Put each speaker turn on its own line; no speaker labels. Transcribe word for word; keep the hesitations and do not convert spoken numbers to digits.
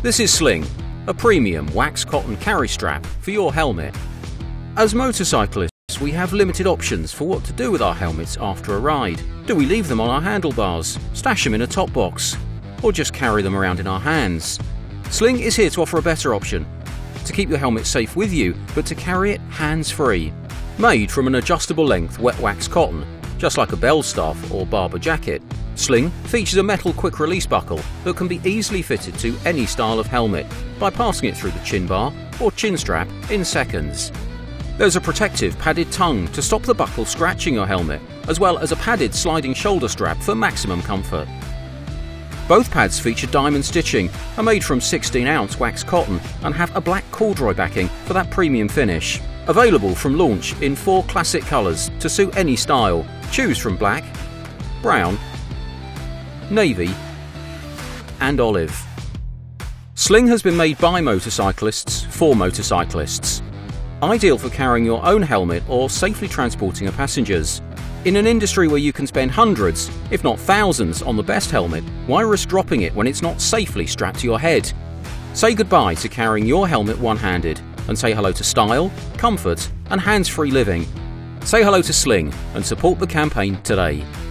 This is Sling, a premium wax cotton carry strap for your helmet. As motorcyclists, we have limited options for what to do with our helmets after a ride. Do we leave them on our handlebars, stash them in a top box, or just carry them around in our hands? Sling is here to offer a better option, to keep your helmet safe with you, but to carry it hands-free. Made from an adjustable length wet wax cotton, just like a bell staff or Barbour jacket, Sling features a metal quick-release buckle that can be easily fitted to any style of helmet by passing it through the chin bar or chin strap in seconds. There's a protective padded tongue to stop the buckle scratching your helmet, as well as a padded sliding shoulder strap for maximum comfort. Both pads feature diamond stitching, are made from sixteen ounce wax cotton and have a black corduroy backing for that premium finish. Available from launch in four classic colours to suit any style. Choose from black, brown, navy and olive. Sling has been made by motorcyclists for motorcyclists. Ideal for carrying your own helmet or safely transporting your passengers. In an industry where you can spend hundreds, if not thousands, on the best helmet, why risk dropping it when it's not safely strapped to your head? Say goodbye to carrying your helmet one-handed and say hello to style, comfort and hands-free living. Say hello to Sling and support the campaign today.